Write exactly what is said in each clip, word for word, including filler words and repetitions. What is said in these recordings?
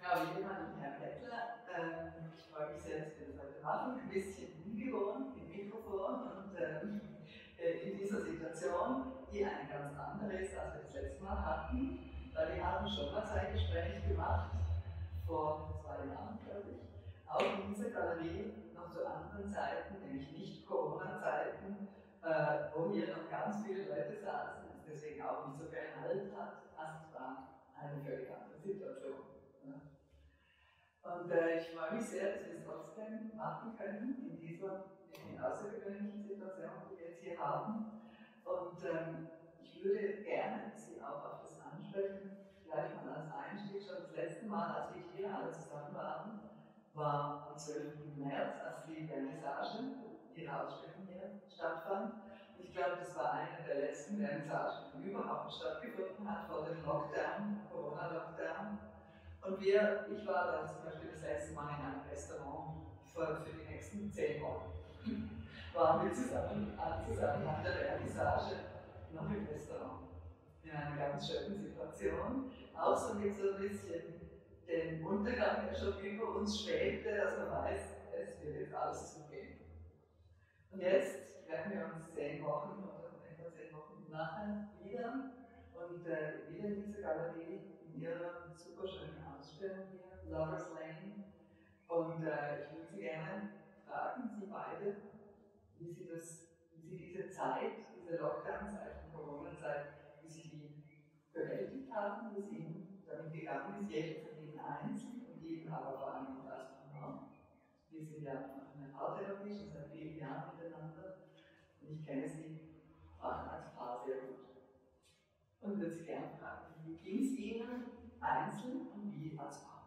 Ja, wie immer, Herr Bettler. Ähm, ich freue mich sehr, dass wir das heute machen. Ein bisschen ungewohnt im Mikrofon und ähm, in dieser Situation, die eine ganz andere ist, als wir das letzte Mal hatten. Weil wir haben schon mal ein Gespräch gemacht, vor zwei Jahren, glaube ich, auch in dieser Galerie, noch zu anderen Zeiten, nämlich nicht Corona-Zeiten, äh, wo hier noch ganz viele Leute saßen, es deswegen auch nicht so gehalten hat. Also es war eine völlig andere Situation. Ja. Und äh, ich freue mich sehr, dass wir es trotzdem machen können in dieser in außergewöhnlichen Situation, die wir jetzt hier haben. Und ähm, ich würde gerne Sie auch auf das ansprechen, gleich mal als Einstieg. Schon das letzte Mal, als wir hier alle zusammen waren, war am zwölften März, als die Vernissage, Ihre Ausstellung hier stattfand. Und ich glaube, das war eine der letzten Vernissagen, die überhaupt stattgefunden hat vor dem Lockdown, Corona-Lockdown. Und wir, ich war da zum Beispiel das erste Mal in einem Restaurant für, für die nächsten zehn Wochen. Waren wir zusammen, alle zusammen nach der Vernissage noch im Restaurant. In einer ganz schönen Situation. Auch so mit so ein bisschen dem Untergang, der schon über uns schwebte, dass man weiß, es wird jetzt alles zugehen. Und jetzt werden wir uns zehn Wochen oder etwa zehn Wochen nachher wieder und äh, wieder in dieser Galerie in ihrer super schönen Ausstellung hier, Lovers Lane. Und äh, ich würde Sie gerne fragen, Sie beide, wie Sie, das, wie Sie diese Zeit, diese Lockdown-Zeit, die Corona-Zeit, wie Sie die bewältigt haben, wie es Ihnen damit gegangen ist, jeder von Ihnen einzeln und Ihnen aber vor allem auch als Paar. Wir sind ja in der Paartherapie schon seit vielen Jahren miteinander und ich kenne Sie vor allem als Paar sehr gut. Und würde Sie gerne fragen, wie ging es Ihnen einzeln und wie als Paar?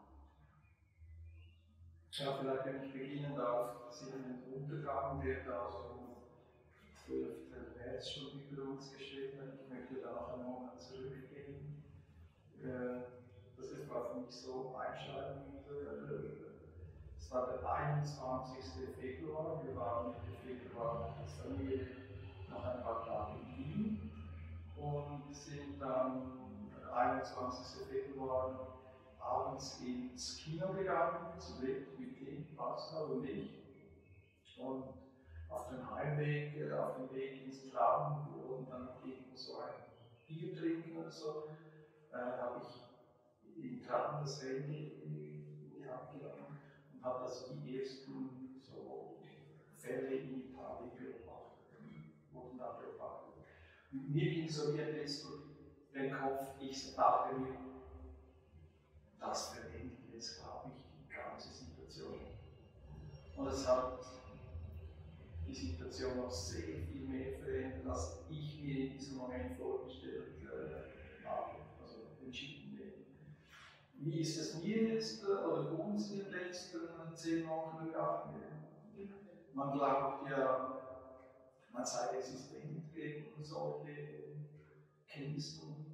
Ja, vielleicht, wenn ich beginnen darf, Sie haben den Untergang, der da so zwölften März schon über uns geschrieben hat. Ich möchte da noch einen Monat zurückgehen. Das ist war für mich so einschneidend. Es war der einundzwanzigste Februar. Wir waren Mitte Februar als Familie noch ein paar Tage in Wien und sind dann einundzwanzigsten Februar abends ins Kino gegangen, zu dritt mit ihm, Pascal und ich. Und auf dem Heimweg, auf dem Weg ins Traubenbüro und dann noch irgendwo so ein Bier trinken oder so, äh, habe ich im Traum das Handy in die Hand genommen und habe also die ersten so Fälle in Italien beobachtet, wurden da beobachtet. Und mir ging so wie ein bisschen durch den Kopf, ich dachte mir, das verändert jetzt, glaube ich, die ganze Situation. Und es hat die Situation noch sehr viel mehr verändert, als ich mir in diesem Moment vorgestellt äh, habe, also entschieden bin. Wie ist es mir jetzt oder uns in den letzten zehn Wochen gegangen? Man glaubt ja, man sei resistent gegen solche Krisen.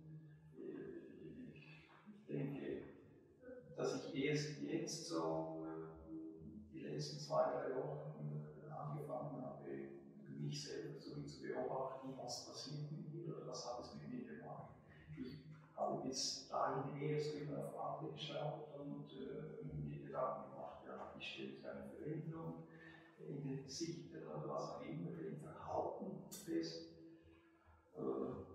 Ich denke, dass ich erst jetzt so die letzten zwei, drei Wochen angefangen habe, mich selber so zu beobachten, was passiert mit mir oder was hat es mit mir gemacht. Ich habe bis dahin eher so immer auf andere geschaut und äh, mir Gedanken gemacht, ja, wie stelle ich eine Veränderung in den Gesichtern oder was auch immer, im Verhalten fest. Äh,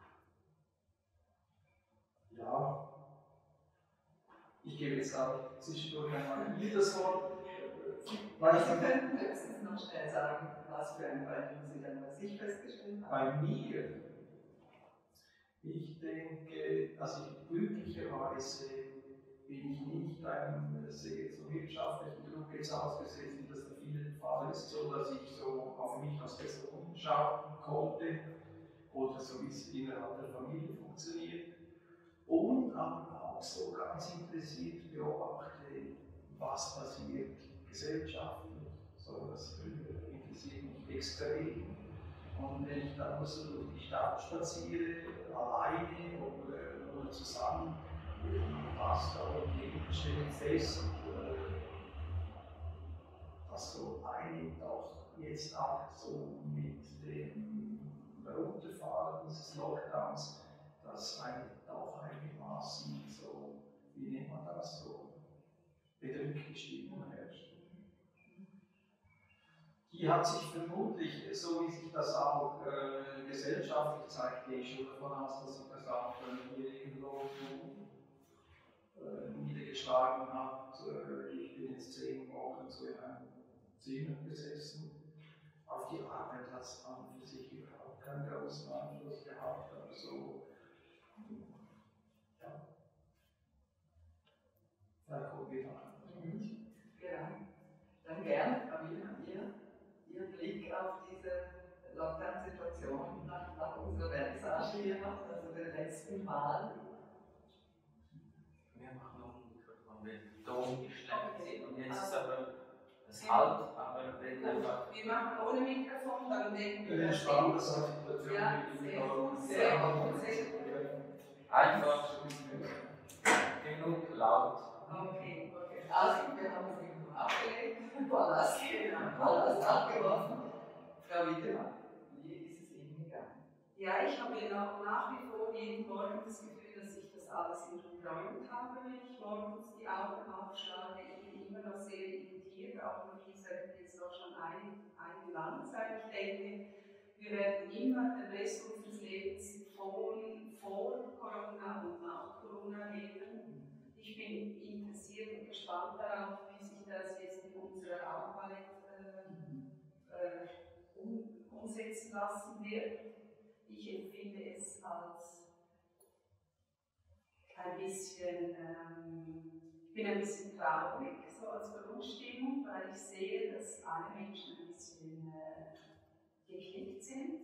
ja, ich gebe jetzt auch zwischendurch einmal mir das Wort. Weil Sie könnten höchstens noch schnell sagen, was für eine Veränderung Sie dann bei sich festgestellt haben. Bei mir, ich denke, also ich, glücklicherweise bin ich nicht einem sehr so wirtschaftlichen Druck jetzt ausgesetzt, wie das der viele Fall ist, so dass ich so auf mich als Person schauen konnte oder so wie es innerhalb der Familie funktioniert. Und aber auch so ganz interessiert beobachte, was passiert gesellschaftlich. So, das interessiert mich extrem. Und wenn ich dann so durch die Stadt spaziere, alleine oder, oder zusammen, was da und stelle fest, dass so einig auch jetzt auch so mit dem Runterfahren dieses Lockdowns, dass eigentlich auch einigermaßen so, wie nennt man das, so bedrückte Stimmung herrscht. Die hat sich vermutlich, so wie sich das auch äh, gesellschaftlich zeigt, gehe ich schon davon aus, dass sich das auch äh, hier irgendwo äh, niedergeschlagen hat. Äh, ich bin jetzt zehn Wochen so in einem Zimmer gesessen. Auf die Arbeit hat es an für sich überhaupt keinen großen Einfluss gehabt. Also, ja. Vielleicht kommen wir noch. Mhm. Ja, dann gerne, Camilla, ihr, ihr Blick auf diese Lockdown-Situation nach, nach unserer Vernissage hier noch, also der letzten Mal. Wir machen noch ein Mikrofon, weil die Ton geschleppt sind und jetzt ist aber das Halt, aber wenn einfach. Wir machen ohne Mikrofon, dann denken wir. Eine spannende Situation. Ja, sehr gut, sehr gut, sehr gut. Einfach genug laut. Okay, okay. Also, wir haben das Mikrofon abgelegt, Ballast, Ballast abgeworfen. Frau Wiedemann, wie ist es Ihnen gegangen? Ja, ich habe nach, nach wie vor jeden Morgen das Gefühl, dass ich das alles geträumt habe, wenn ich morgens die Augen aufschlage. Ich bin immer noch sehr irritiert, auch nach dieser jetzt doch schon eine, eine lange Zeit. Ich denke, wir werden immer den Rest unseres Lebens vor, vor Corona und nach Corona leben. Ich bin interessiert und gespannt darauf, wie sich das jetzt in unserer Arbeit äh, äh, um, umsetzen lassen wird. Ich empfinde es als ein bisschen, ähm, ich bin ein bisschen traurig, so als Grundstimmung, weil ich sehe, dass alle Menschen ein bisschen äh, geknickt sind.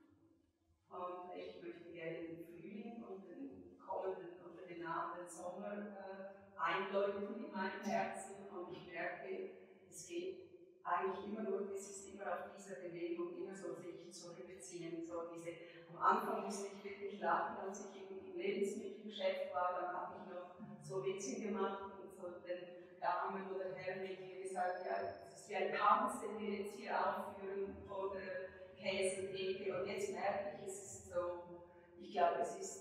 Und ich möchte gerne den Frühling und den kommenden und den nahenden Sommer äh, einläuten in meinem Herzen. Und ich merke, es geht eigentlich immer nur, es ist immer auf dieser Bewegung, immer so sich zurückziehen. So diese, am Anfang musste ich wirklich lachen, als ich im, im Lebensmittelgeschäft war, dann habe ich noch so Witze gemacht und so den Damen oder Herren irgendwie gesagt, ja, es ist wie ein Tanz, den wir jetzt hier aufführen vor der Käsetheke. Und jetzt merke ich, es ist so, ich glaube, es ist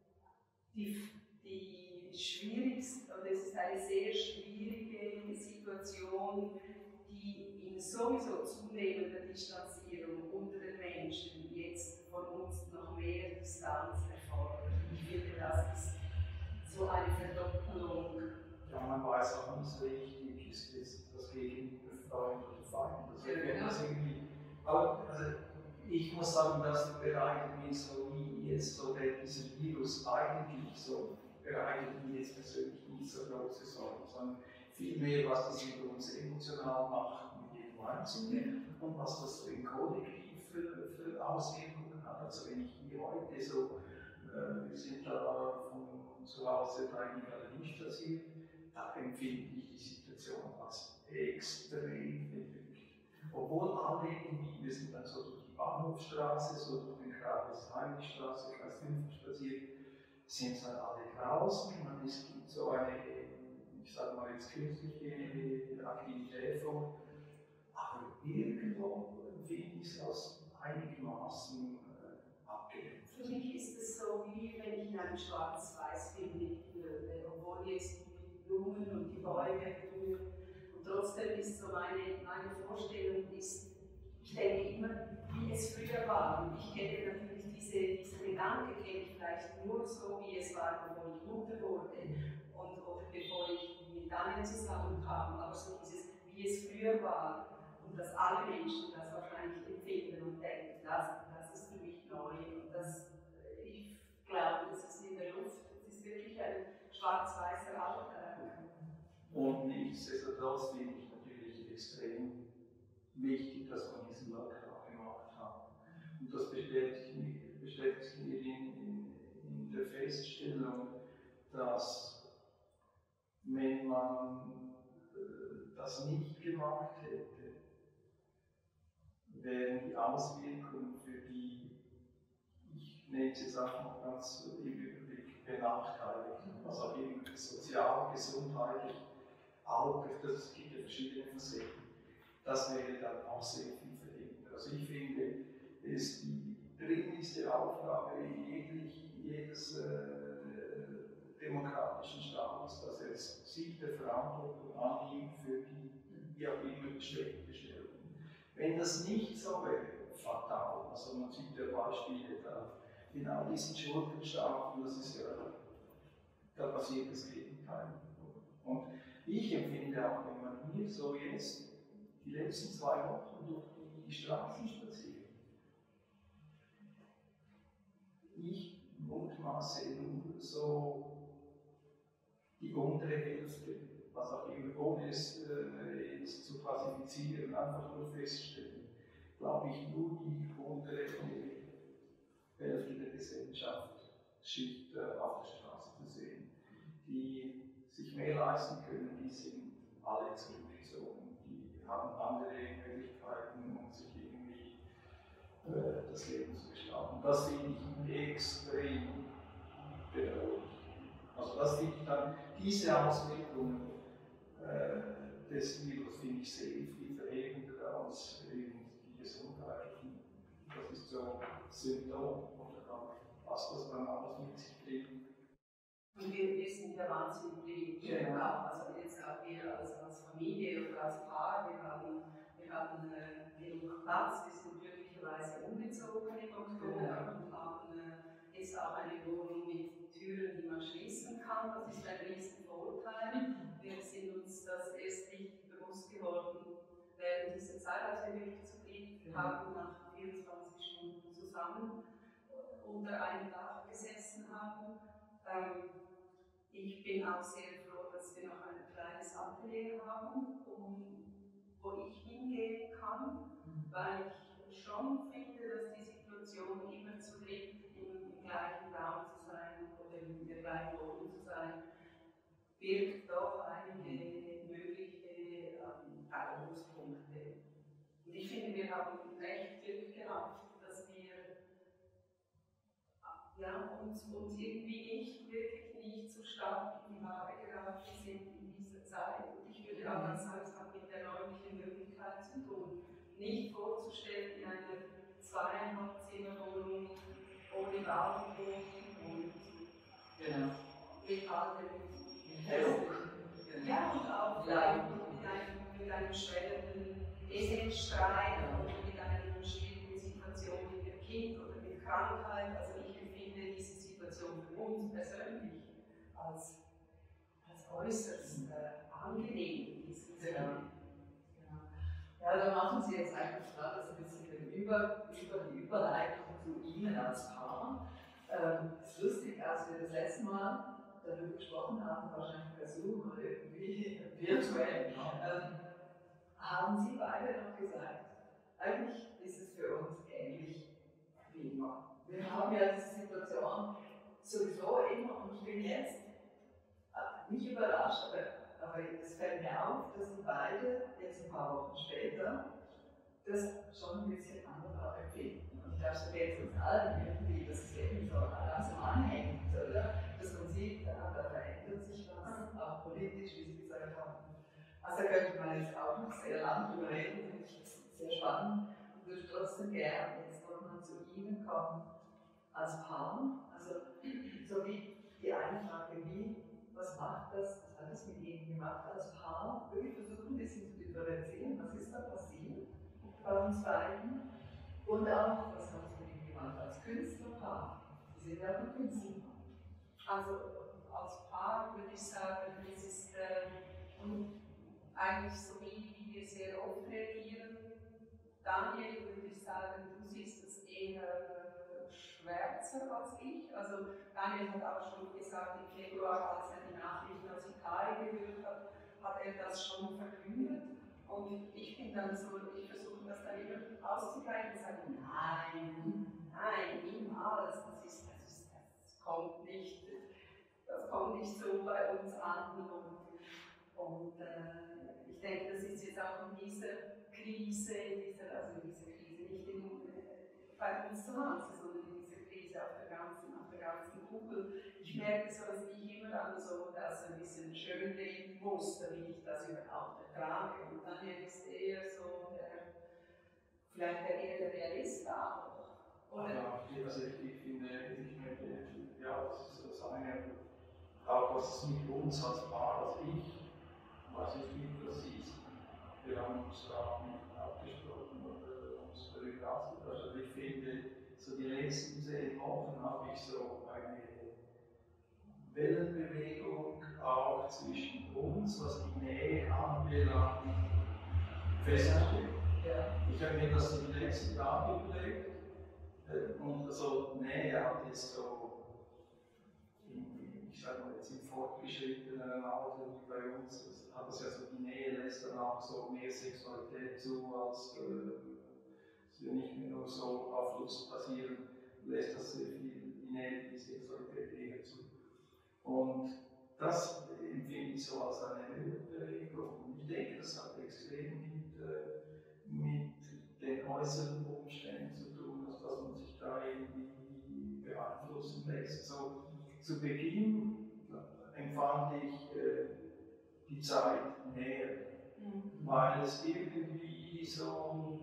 die, die schwierigste, oder es ist eine sehr schwierige Situation, die in sowieso zunehmender Distanzierung unter den Menschen jetzt von uns noch mehr Distanz erfordert. Ich finde, das ist so eine Verdoppelung. Ja, man weiß auch nicht so richtig, ist jetzt das Gegenüber Freund oder Feind. Also, Ja, genau. das irgendwie, aber also, ich muss sagen, das bereitet mich so wie jetzt so der, dieser Virus eigentlich so, bereitet mich jetzt persönlich nicht so große Sorgen, sondern vielmehr, was das mit uns emotional macht, mit jedem Einzelnen und was das so im Kollektiv für, für Auswirkungen hat. Also wenn ich hier heute so, äh, wir sind da von zu Hause eigentlich alle nicht passiert, da empfinde ich die Situation als extrem bedrückt. Obwohl alle irgendwie, wir sind dann so durch die Bahnhofstraße, so durch den Kreis-Heinrich-Straße, Kreis fünf spaziert, sind dann alle draußen und es gibt so eine, ich sage mal jetzt künstliche Aktivität vor, aber irgendwo finde ich es als einigermaßen äh, abgedämpft. Für mich ist es so, wie wenn ich in einem Schwarz-Weiß-Film leben würde, obwohl jetzt die Blumen und die Bäume blühen. Und trotzdem ist so meine, meine Vorstellung, ist, ich denke immer, wie es früher war. Und ich kenne natürlich diese, diese Gedanke, kenne ich vielleicht nur so, wie es war, bevor ich Mutter wurde und, oder bevor ich mit Daniel zusammenkam. Aber so dieses, wie es früher war und dass alle Menschen das wahrscheinlich empfinden und denken, das, das ist für mich neu. Und das, ich glaube, das ist in der Luft, es ist wirklich ein schwarz-weißer Alltag. Und nichtsdestotrotz finde ich natürlich extrem wichtig, dass man diesen Lockdown gemacht hat. Und das bestätigt mich, bestätigt mich in, in, in der Feststellung, dass wenn man äh, das nicht gemacht hätte, wären die Auswirkungen für die, ich nenne es jetzt auch noch ganz im Überblick, Benachteiligten, also auch eben sozial, gesundheitlich, auch, das gibt ja verschiedene Facetten, das wäre dann auch sehr viel verhindert. Also ich finde, es ist die dringlichste Aufgabe jeglich, jedes äh, demokratischen Staates, dass er sich der Verantwortung annimmt für die wie auch immer geschlechtliche Stellung. Wenn das nicht so wäre, fatal, also man sieht ja Beispiele da, in all diesen Schurkenstaaten, das ist ja, da passiert das Gegenteil. Und ich empfinde auch, wenn man hier so jetzt die letzten zwei Wochen durch die Straßen spaziert, ich mutmaße nur so die untere Hälfte, was auch immer, ohne es äh, jetzt zu klassifizieren, einfach nur feststellen, glaube ich, nur die untere Hälfte der Gesellschaftsschicht äh, auf der Straße zu sehen, die sich mehr leisten können, die sind alle zurückgezogen, die haben andere Möglichkeiten, um sich irgendwie äh, das Leben zu gestalten. Das finde ich extrem bedauerlich. Also das finde ich dann, diese Auswirkungen äh, des Virus finde ich sehr viel verheerender als eben die gesundheitlichen. Das ist so ein Symptom oder was das dann alles mit sich bringt. Und wir, wir sind ja wahnsinnig privilegiert, ja. Also jetzt auch wir als, als Familie oder als Paar, wir haben, wir haben äh, genug Platz, wir sind glücklicherweise umgezogen im Oktober ja. und haben äh, jetzt auch eine Wohnung mit Türen, die man schließen kann. Das ist ein riesen Vorteil. Wir sind uns das erst richtig bewusst geworden, während dieser Zeit, als wir wirklich zu dritt haben, nach vierundzwanzig Stunden zusammen unter einem Dach gesessen haben. Ähm, ich bin auch sehr froh, dass wir noch ein kleines Atelier haben, um, wo ich hingehen kann, weil ich schon finde, dass die Situation immer zu dritt im, im gleichen Raum zu sein oder in der gleichen Wohnung zu sein, birgt doch einige mögliche ähm, Reibungspunkte. Und ich finde, wir haben recht Glück gehabt, dass wir ja, uns, uns irgendwie nicht, wirklich nicht so stark in die Haare geraten sind in dieser Zeit. Und ich würde auch mal sagen, es hat mit der räumlichen Möglichkeit zu tun. Nicht vorzustellen, in einer zweieinhalb Zimmerwohnung ohne Balkon und genau. mit allem. Ja, ja, und auch ja. mit, einem, mit einem schwellenden Ehestreit oder mit einer schwierigen Situation mit dem Kind oder mit Krankheit. Also ich empfinde diese Situation für uns persönlich als, als äußerst äh, angenehm in diesem Sinne. Genau. Ja, da machen Sie jetzt eigentlich gerade so ein bisschen den Über, über die Überleitung zu Ihnen als Paar. Ähm, es ist lustig, als wir das letzte Mal darüber gesprochen haben, wahrscheinlich per Zoom oder irgendwie virtuell, ähm, haben Sie beide noch gesagt, eigentlich ist es für uns ähnlich wie immer. Wir haben ja diese Situation sowieso immer und ich bin jetzt nicht überrascht, aber, aber es fällt mir auf, dass Sie beide jetzt ein paar Wochen später das schon ein bisschen anders empfinden. Und ich dachte mir jetzt uns allen irgendwie, dass es irgendwie so langsam anhängt, oder? Dass man sieht, da, da verändert sich was, auch politisch, wie Sie gesagt haben. Also da könnte man jetzt auch noch sehr lang drüber reden, finde ich sehr spannend. Und würde trotzdem gerne jetzt nochmal zu Ihnen kommen als Paar. Also so wie die eine Frage, wie, was macht das, was hat das mit Ihnen gemacht als Paar? Wirklich versuchen ein bisschen zu differenzieren, was ist da passiert bei uns beiden? Und auch, was hat es mit Ihnen gemacht als Künstlerpaar? Sie sind ja auch ein Künstlerpaar. Also als Paar würde ich sagen, es ist äh, eigentlich so wie, wie wir sehr oft reagieren. Daniel würde ich sagen, du siehst es eher äh, schwärzer als ich. Also Daniel hat auch schon gesagt, im Februar, als er die Nachrichten aus Italien gehört hat, hat er das schon verkündet. Und ich bin dann so, ich versuche das dann immer auszugleichen und sage, nein, nein, niemals, das ist, das ist, das kommt nicht, das kommt nicht so bei uns an. Und, und äh, ich denke, das ist jetzt auch in dieser Krise, in dieser, also in dieser Krise, nicht in, äh, bei uns zu Hause, sondern in dieser Krise auf der ganzen, auf der ganzen Kugel. Ich merke so, dass ich immer dann so das ein bisschen schön reden muss, damit ich das überhaupt ertrage. Und dann ist eher so der, vielleicht der, eher der Realist auch. Oder? Ja, also ich, ich finde, ich möchte, ja, das ist das eine, da was es mit uns als Paar, als ich, was ich mit das ist. Wir haben uns da auch nicht abgesprochen oder uns darüber ausgetauscht. Also ich finde, so die letzten zehn Wochen habe ich so eine Wellenbewegung auch zwischen uns, was die Nähe anbelangt, festgestellt. Ich habe mir das in den letzten Tagen überlegt und also Nähe hat jetzt so, in, ich sage mal jetzt im fortgeschrittenen Alter wie bei uns, hat das ja so, die Nähe lässt dann auch so mehr Sexualität zu, als äh, nicht mehr nur so auf Lust basieren, lässt das sehr viel die Nähe, die Sexualität eher zu. Und das empfinde ich so als eine Bewegung. Und ich denke, das hat extrem mit, äh, mit den äußeren Umständen zu tun, also dass man sich da irgendwie beeinflussen lässt. So, zu Beginn empfand ich äh, die Zeit näher, mhm. weil es irgendwie so,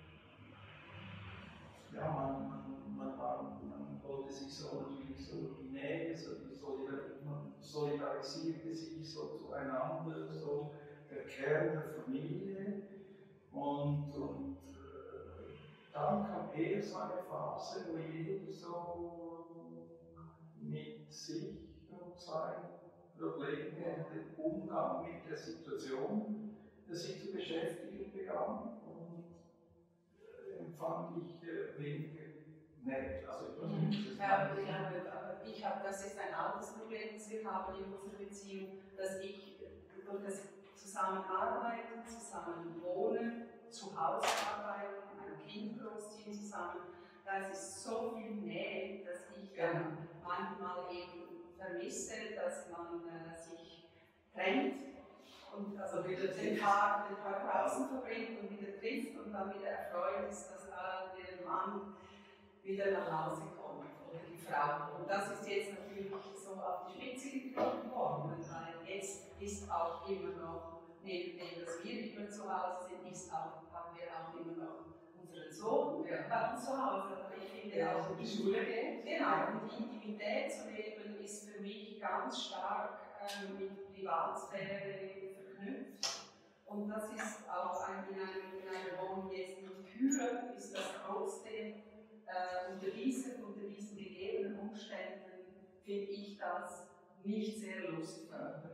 ja, man, man, man, war, man wollte sich so natürlich so die Nähe, so die Solidarität, man solidarisierte sich so zueinander, so der Kern der Familie. Und, und äh, dann kam eher so eine Phase, wo jeder so mit sich und seinen Problemen und dem Umgang mit der Situation sich zu beschäftigen begann. Und äh, empfand ich äh, weniger nett. Also ich weiß nicht, ja, ich habe, ich habe, das ist ein anderes Problem, das wir haben in unserer Beziehung, dass ich durch das Zusammenarbeiten, zusammen wohnen, zu Hause arbeiten, ein Kind großziehen zusammen, da ist so viel Nähe, dass ich ja. manchmal eben vermisse, dass man äh, sich trennt und also wieder den Tag, den Tag draußen verbringt und wieder trifft und dann wieder erfreut ist, dass da der Mann wieder nach Hause kommt oder die Frau. Und das ist jetzt natürlich so auf die Spitze getrieben worden, weil jetzt ist auch immer noch, neben dem, dass wir immer zu Hause sind, ist auch, haben wir auch immer noch unseren Sohn ja. bei uns zu Hause. Aber ich finde ja, auch, die Schule geht. Genau, und die Intimität zu leben ist für mich ganz stark ähm, mit Privatsphäre verknüpft. Und das ist auch ein, in, einem, in einer Wohnung jetzt mit Kühe, ist das trotzdem äh, unter, diesen, unter diesen gegebenen Umständen, finde ich das nicht sehr lustförderlich.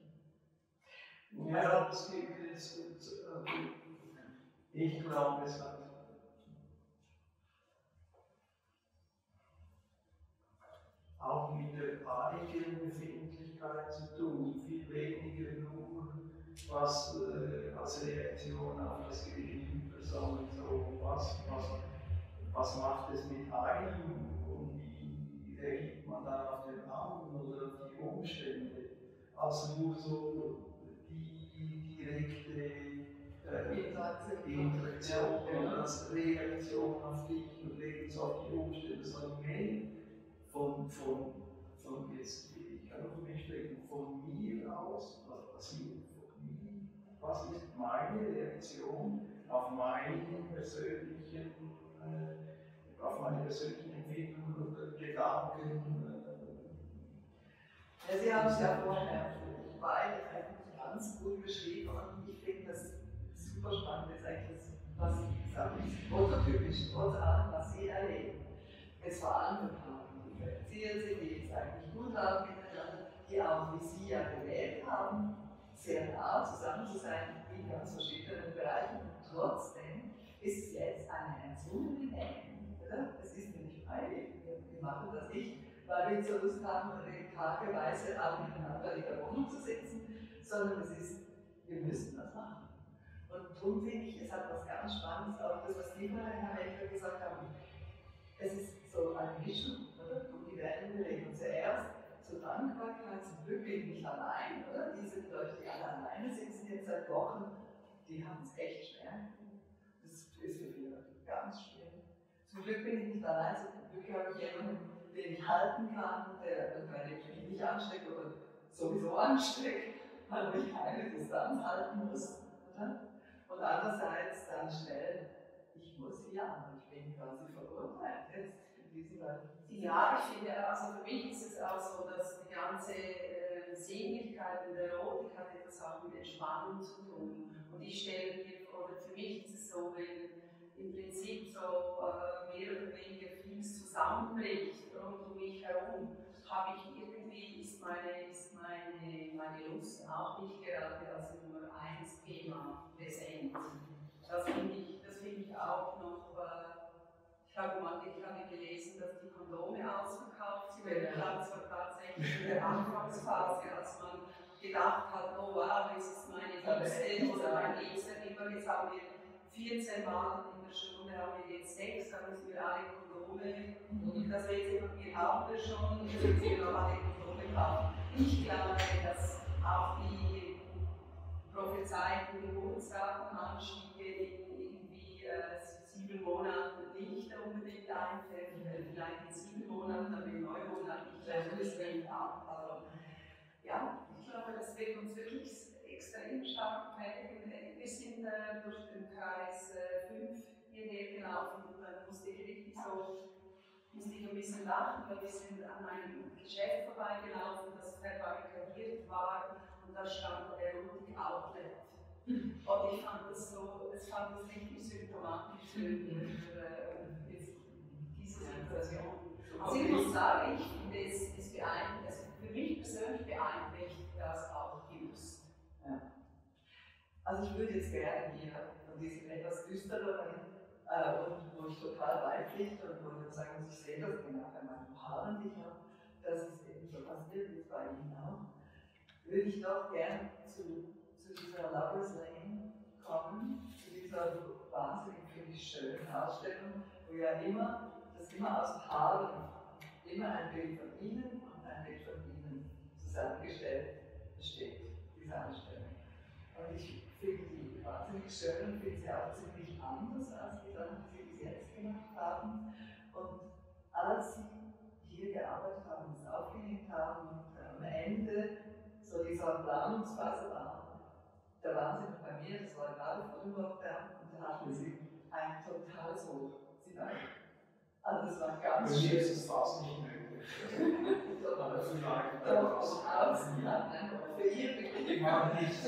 Ja, das gibt es. Ich glaube, es hat auch mit der eigenen Befindlichkeit zu tun, viel weniger nur was äh, als Reaktion auf das Gegenüber, sondern so, was, was, was macht es mit einem und wie reagiert man dann auf den anderen oder auf die Umstände, als nur so die direkte äh, Interaktion oder als Reaktion auf dich und Reaktion auf die Umstände, sondern mehr von, von, von jetzt, ich kann auch für mich sprechen, von mir aus, was passiert von mir, was ist meine Reaktion auf meine persönlichen, äh, auf meine persönlichen Empfindungen oder Gedanken. Äh. Ja, Sie haben es ja vorher beide eigentlich ganz gut beschrieben und ich finde das super spannend, ist eigentlich das, was Sie gesagt haben, prototypisch, trotz allem, was Sie erleben. Jetzt vor allem mit Paaren, die verziert sind, die es eigentlich gut haben miteinander, die auch wie Sie ja gewählt haben, sehr nah zusammen zu sein in ganz verschiedenen Bereichen. Und trotzdem ist es jetzt eine erzwungene Nähe. Es ist nämlich freiwillig, wir, wir machen das nicht, weil wir zur Lust haben, tageweise alle miteinander in der Wohnung zu sitzen, sondern es ist, wir müssen das machen. Und darum finde ich, es hat was ganz Spannendes, auch das, was Sie vorhin, Herr Melcher, gesagt haben. Es ist so eine Mischung, oder? Und die werden belegen. Zuerst zur Dankbarkeit, zum Glück bin ich nicht allein, oder? Diese Leute, die alle alleine sind, sind jetzt seit Wochen, die haben es echt schwer. Das ist für viele ganz schwer. Zum Glück bin ich nicht allein, zum Glück habe ich jemanden, den ich halten kann, der, bei dem ich mich nicht anstecke oder sowieso anstecke, weil ich keine Distanz halten muss. Oder? Und andererseits dann schnell, ich muss ja, ich bin quasi verurteilt jetzt in diesem Land. Ja, ich finde, also für mich ist es auch so, dass die ganze äh, Sinnlichkeit und Erotik hat etwas auch mit Entspannung zu tun. Und ich stelle mir, oder für mich ist es so, wenn im Prinzip so äh, mehr oder weniger vieles zusammenbricht rund um mich herum, habe ich irgendwie, ist meine, ist meine, meine Lust auch nicht gerade als Nummer eins Thema präsent. Das finde ich, das finde ich auch noch, äh, ich habe mal ich habe gelesen, dass die Kondome ausverkauft sind. Ich glaube, es war tatsächlich in der Anfangsphase, als man gedacht hat, oh wow, jetzt ist meine Liebste oder mein Liebster immer, jetzt haben wir vierzehn Mal in der Stunde haben wir jetzt Sex, da müssen wir alle Kondome, und das Rezept haben wir schon, jetzt müssen wir noch alle Kondome kaufen. Ich glaube, dass auch die prophezeiten Geburtsdatenanstiege in irgendwie äh, sieben Monaten nicht unbedingt eintreffen, vielleicht in sieben Monaten, aber in neun Monaten nicht, also das fällt ab. Also, ja, ich glaube, das wird uns wirklich extrem stark prägen. Wir sind äh, durch den Kreis äh, fünf hierher gelaufen und dann musste ich richtig so, musste ich ein bisschen lachen, weil wir sind an einem Geschäft vorbeigelaufen, das verbarrikadiert war, und da stand Erotic Outlet. Und ich fand das so, ich fand das richtig symptomatisch für, für, für diese Situation. Also ich muss sagen, ich finde es, es beeinträchtigt, also für mich persönlich beeinträchtigt das auch die Lust. Ja. Also ich würde jetzt gerne hier von diesem etwas düstereren, äh, und wo ich total beipflichte und wo ich sagen muss, ich sehe das genau bei meinen Paaren, die ich habe, dass es eben so passiert, wie bei Ihnen auch, würde ich doch gerne zu, zu dieser Lover's Lane kommen, zu dieser wahnsinnig, finde ich, schönen Ausstellung, wo ja immer, das immer aus Paaren, immer ein Bild von Ihnen und ein Bild von Ihnen zusammengestellt besteht, diese Ausstellung. Und ich finde die wahnsinnig schön und finde sie auch ziemlich anders als die Sachen, die Sie bis jetzt gemacht haben. Und als Sie hier gearbeitet haben, das aufgehängt haben und am Ende so dieser Planungsphase war, da waren Sie noch bei mir, das war gerade vor dem Lockdown, und da hatten Sie ein totales Hoch, Sie beide. Also das war ganz schön. Bei mir ist es fast nicht möglich. Aber vielleicht Doch, außen hat ein Hoch für Ihr Begriff. ich mag nicht.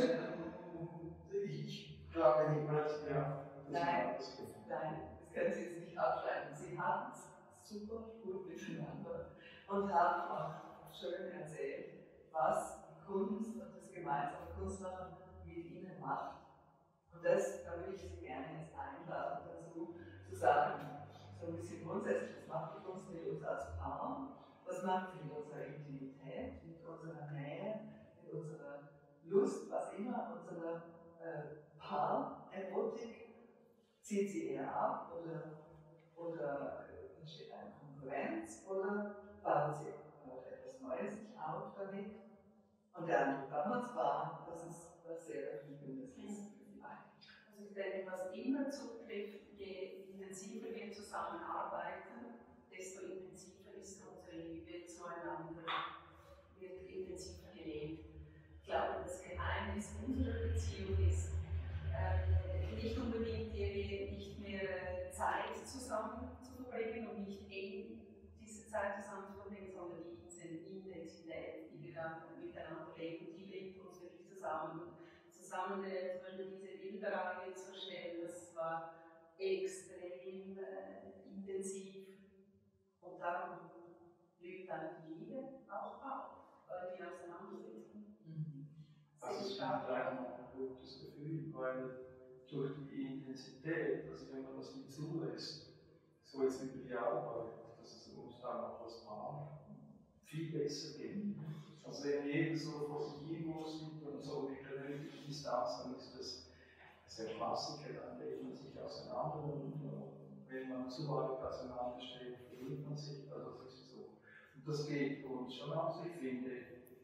Ich glaube nicht, ja. Nein, nein, das können Sie jetzt nicht abschreiben. Sie hatten es super gut miteinander und haben auch schön erzählt, was die Kunst und das gemeinsame Kunstmachen mit Ihnen macht. Und das, da würde ich Sie gerne jetzt einladen, dazu zu sagen, so ein bisschen grundsätzlich, was macht die Kunst mit uns als Paar? Was macht sie mit unserer Intimität, mit unserer Nähe, mit unserer Lust, was immer, unserer äh, Paar-Erotik? Zieht sie eher ab oder, oder entsteht eine Konkurrenz oder baut sie auch etwas Neues sich auf damit? Und der Eindruck damals war, dass es was sehr Erfüllendes ist für die beiden. Also ich denke, was immer zutrifft, je intensiver wir zusammenarbeiten, desto intensiver ist unsere Liebe zueinander, wird intensiver gelebt. Ich glaube, das Geheimnis unserer Beziehung ist, äh, nicht unbedingt nicht mehr Zeit zusammen zu verbringen und nicht eben diese Zeit zusammen zu verbringen, sondern die Intensität, die wir dann miteinander leben, die bringt uns wirklich zusammen. Zusammen äh, zum Beispiel diese Bilderreihe zu erstellen, das war extrem äh, intensiv, und darum blüht dann die Liebe auch auf, weil wir auseinandersetzen. Mhm. Das ist vielleicht auch ein gutes Gefühl, weil durch die Intensität, also wenn man das nicht zulässt, so jetzt über die Arbeit, dass es uns dann auch als Paar viel besser geht. Also wenn jeder so vor sich hin muss und so mit der nötigen Distanz, dann ist das sehr Klassiker, dann lebt man sich auseinander, und wenn man zu weit auseinander steht, verliert man sich, also das ist so. Und das geht uns schon aus, ich finde,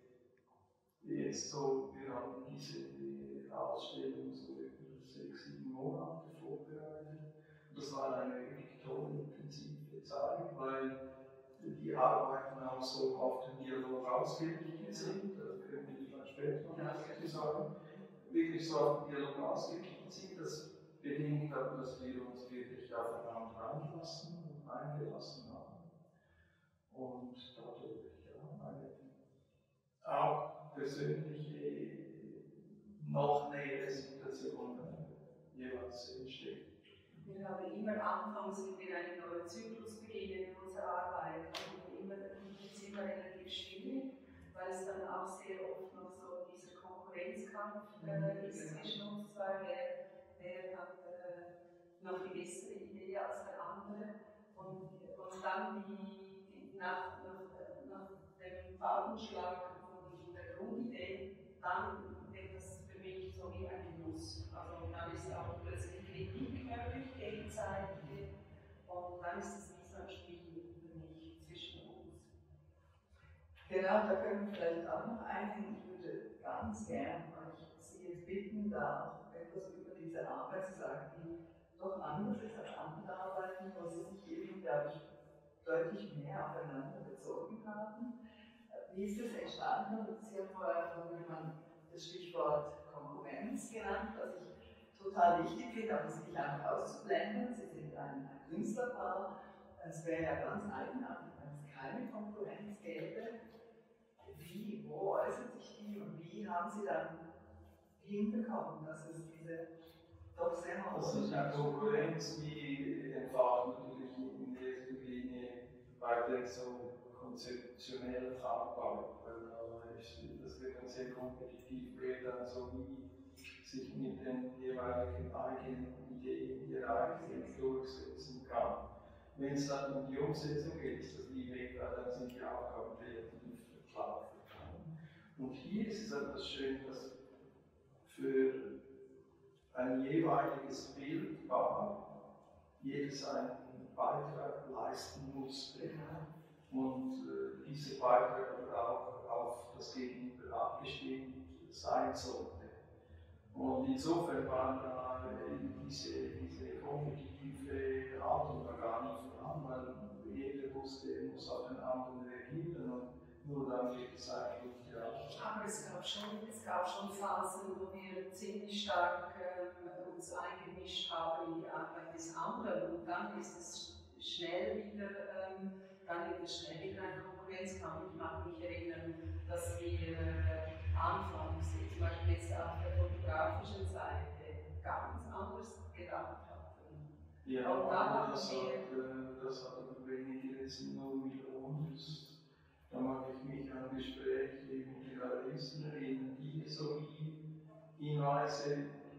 jetzt so, wir haben diese Ausstellung so über sechs, sieben Monate vorbereitet. Und das war eine wirklich tolle, intensive Zeit, weil die Arbeiten auch so auf den Dialog ausgerichtet sind. Da können wir vielleicht später noch dazu sagen. Wirklich so auf den Dialog ausgerichtet sind. Das bedingt aber, dass wir uns wirklich aufeinander einlassen und eingelassen haben. Und dadurch, ja, eine, auch persönliche, noch nähere Situation äh, jeweils entsteht. Wir haben immer anfangs, wenn wir einen neuen Zyklus beginnen in unserer Arbeit, haben wir immer, ist immer relativ schwierig, weil es dann auch sehr oft noch so dieser Konkurrenzkampf äh, ist zwischen uns zwei, wer, wer hat äh, noch die bessere Idee als der andere. Und, und dann die, die, nach, nach, nach dem Fadenschlag von der Grundidee, dann wird das für mich so wie ein Genuss. Also dann ist auch plötzlich Kritik möglich, gegenseitig, und dann ist es wie so ein Spiel für mich zwischen uns. Genau, da können wir vielleicht auch noch einhängen. Ich würde ganz gern euch Sie jetzt bitten, da auch etwas über diese Arbeit zu sagen, die doch anders ist als andere Arbeiten, wo Sie sich eben, glaube ich, deutlich mehr aufeinander bezogen haben. Wie ist es entstanden? Und Sie haben vorher von jemandem das Stichwort Konkurrenz genannt, was ich total wichtig finde, aber Sie nicht einfach auszublenden. Sie sind ein Künstlerpaar. Es wäre ja ganz eigenartig, wenn es keine Konkurrenz gäbe. Wie, wo äußert sich die und wie haben Sie dann hinbekommen, dass es diese doch sehr Also die Konkurrenz, die entfacht natürlich in erster Linie weiter so konzeptionell Farbbau, weil das wird dann sehr kompetitiv, wer dann so wie sich mit den jeweiligen eigenen Ideen, ihrer eigenen durchsetzen kann. Wenn es dann um die Umsetzung geht, ist das wie weg, weil dann sind die Aufgaben relativ klar verteilt. Und hier ist es etwas schön, dass für ein jeweiliges Bildpaar jedes einen Beitrag leisten musste und äh, dieser Beitrag aber auch auf das Gegenüber abgestimmt sein sollte. Und insofern war da diese, diese kompetitive Haltung da gar nicht vorhanden, weil jeder wusste, er muss auf den anderen reagieren und nur dann geht es eigentlich, ja. Aber es gab schon, es gab schon Phasen, wo wir ziemlich stark äh, uns eingemischt haben in die Arbeit des anderen, und dann ist es schnell wieder, ähm, dann wird es schnell wieder ein Konkurrenzkampf. Ich mag mich erinnern, dass wir äh, anfangs, zum Beispiel jetzt auf der fotografischen Seite, ganz anders gedacht hatten. Ja, und dann haben das, wir, hat, das hat aber weniger jetzt nur mit uns. Da mag ich mich an Gespräche mit den Galeristen erinnern, die so wie Hinweise,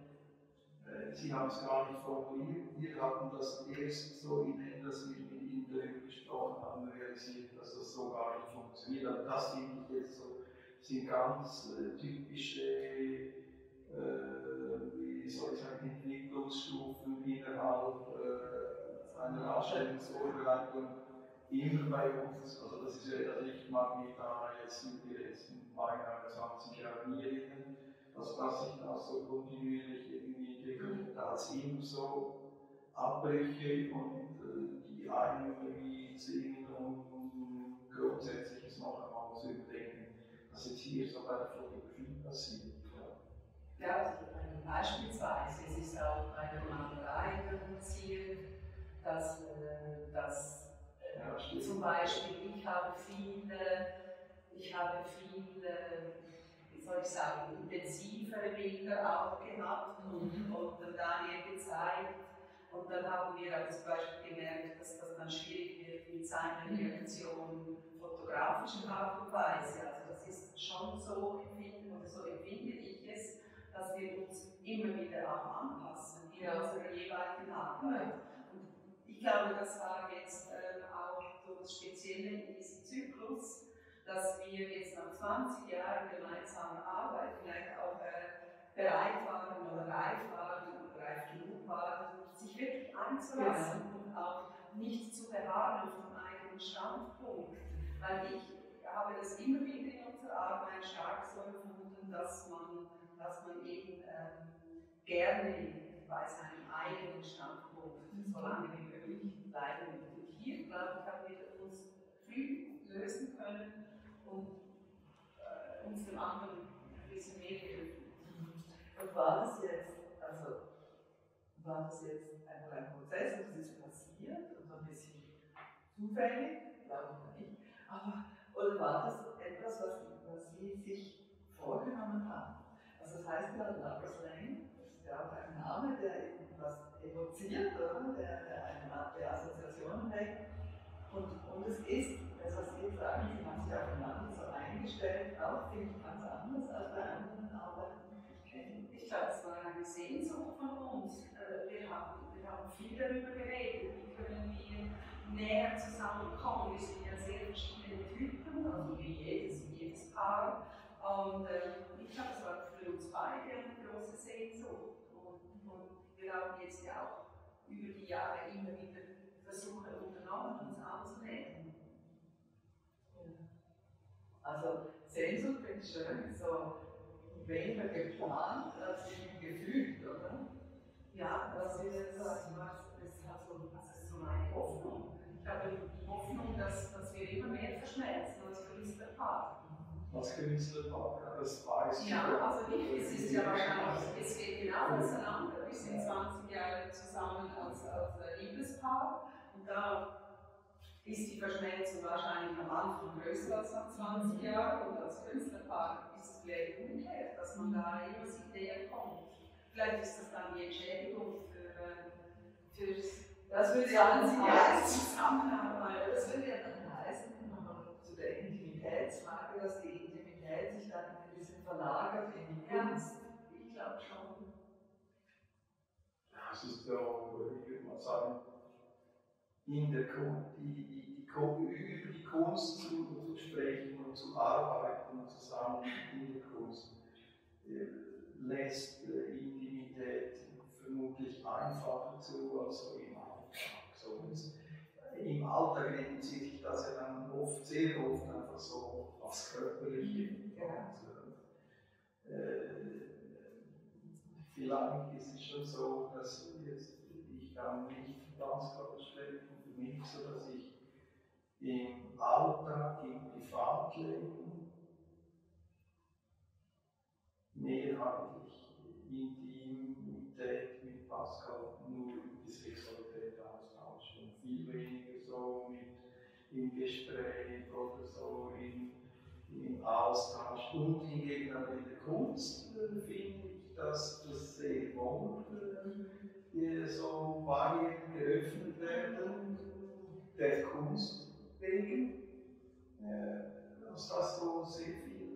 äh, sie haben es gar nicht formuliert, wir hatten das erst so in dem, dass wir mit ihnen darüber gesprochen haben, realisiert, dass das so gar nicht funktioniert. Aber das finde ich jetzt so, sind ganz äh, typische, äh, wie soll ich sagen, Entwicklungsstufen innerhalb äh, einer Ausstellungsvorbereitung. Immer bei uns, also das ist ja, also ich mag mich da jetzt in den letzten beinahe zwanzig Jahren nie erinnern, dass das sich da so kontinuierlich irgendwie entwickelt. Da hat es immer so Abbrüche und äh, die einen irgendwie zwingen, um Grundsätzliches noch einmal zu überdenken, was jetzt hier so bei der Fotografie passiert. Ja, ja, also beispielsweise, es ist auch bei der Malerei passiert, dass, äh, dass Ja, zum Beispiel, ich habe viele, ich habe viele, wie soll ich sagen, intensivere Bilder auch gehabt und, Mhm. und Daniel gezeigt. Und dann haben wir aber zum Beispiel gemerkt, dass das dann schwierig wird mit seiner Reaktion fotografischen Art und Weise. Also das ist schon so empfinden oder so empfinde ich es, dass wir uns immer wieder auch anpassen in unserer jeweiligen Arbeit. Ich glaube, das war jetzt äh, auch so das Spezielle in diesem Zyklus, dass wir jetzt nach zwanzig Jahren gemeinsamer Arbeit vielleicht auch äh, bereit waren oder reif waren oder reif genug waren, sich wirklich einzulassen ja. und auch nicht zu beharren auf dem eigenen Standpunkt. Weil ich habe das immer wieder in unserer Arbeit stark so empfunden, dass man, dass man eben ähm, gerne bei seinem eigenen Standpunkt so lange wie möglich bleiben will. Und hier, glaube ich, haben wir uns früh lösen können und äh, uns dem anderen ein bisschen mehr geöffnet. Und war das jetzt, also war das jetzt einfach ein Prozess und es ist passiert und so ein bisschen zufällig, glaube ich nicht, aber oder war das etwas, was, was Sie sich heißt ja Lover's Lane, das ist ja auch ein Name, der eben was evoziert, oder? Der, der eine Art der Assoziationen weckt. Und, und es ist, das was Sie jetzt sagen, Sie haben sich aufeinander so eingestellt, auch finde ich ganz anders als bei anderen Arbeiten, die ich kenne. Ich glaube, es war eine Sehnsucht von uns. Wir haben, wir haben viel darüber geredet, wie können wir näher zusammenkommen. Wir sind ja sehr verschiedene Typen, also wie jedes, wie jedes Paar. Und äh, ich glaube, es war für uns beide eine große Sehnsucht. Und, und wir haben jetzt ja auch über die Jahre immer wieder Versuche unternommen, uns anzunähern. Also Sehnsucht finde ich schön, so weniger geplant als irgendwie gefühlt, oder? Ja, das ist, was, was, ist also, das ist so meine Hoffnung. Ich habe die Hoffnung, dass, dass wir immer mehr verschmelzen als Künstlerpaar. Als Künstlerpaar, ja, das weiß ich. Ja, also ich, es ist ja wahrscheinlich, es geht genau auseinander. Wir sind zwanzig Jahre zusammen als, als Liebespaar und da ist die Verschmelzung wahrscheinlich am Anfang größer als nach zwanzig Jahren und als Künstlerpaar ist es vielleicht umgekehrt, dass man da immer sich näher kommt. Vielleicht ist das dann die Entschädigung für, fürs Das würde ja zwanzig Jahre Zusammenarbeit. Das würde ja dann heißen, zu der Intimitätsfrage, dass die Intimität sich dann ein bisschen verlagert in die Kunst. Ich glaube schon. Ja, es ist so, ich würde mal sagen, in der Kunst, die, die, die, über die Kunst zu, zu sprechen und zu arbeiten zusammen in der Kunst, äh, lässt äh, Intimität vermutlich einfacher zu als so im Alltag. So, im Alltag reduziert sich das ja dann oft, sehr oft einfach so aufs Körperliche. Ja. Und, äh, vielleicht ist es schon so, dass jetzt, ich kann nicht ganz klar sprechen, für mich so, dass ich im Alltag, im Privatleben mehrheitlich Intimität mit Pascal nur über die Sexualität austausche und viel weniger so mit im Gespräch oder so in, im Austausch. Und hingegen aber in der Kunst äh, finde ich, dass das sehr wohl äh, so Barrieren geöffnet werden der Kunst wegen, äh, dass das so sehr viel.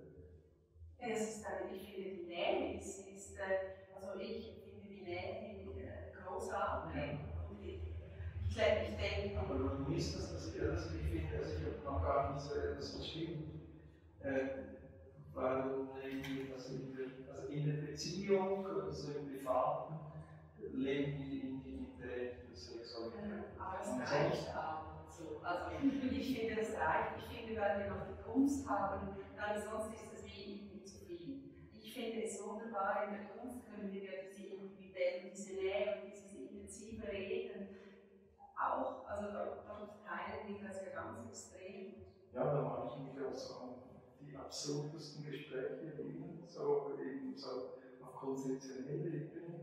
Äh, es ist eine, ich finde die Nähe, es ist, äh, also ich finde die Nähe äh, großartig. Und ich, ich, ich denke. Aber warum ist das, dass ich, also ich finde, also ich habe noch gar nicht so etwas geschrieben, äh, weil in, also in, der, also in der Beziehung, also im Privaten, leben die Intimität der Sexualität. Aber es reicht auch so. Also ich finde, es reicht. Ich finde, weil wir noch die Kunst haben, dann sonst ist es wie nicht zu viel. Ich finde es wunderbar, in der Kunst können wir ja diese Intimität, diese Nähe und dieses intensive Reden auch, also dort teilen wir das ja ganz extrem. Ja, da mache ich mich auch so an die absurdesten Gespräche erinnern, so eben so auf konzeptioneller Ebene.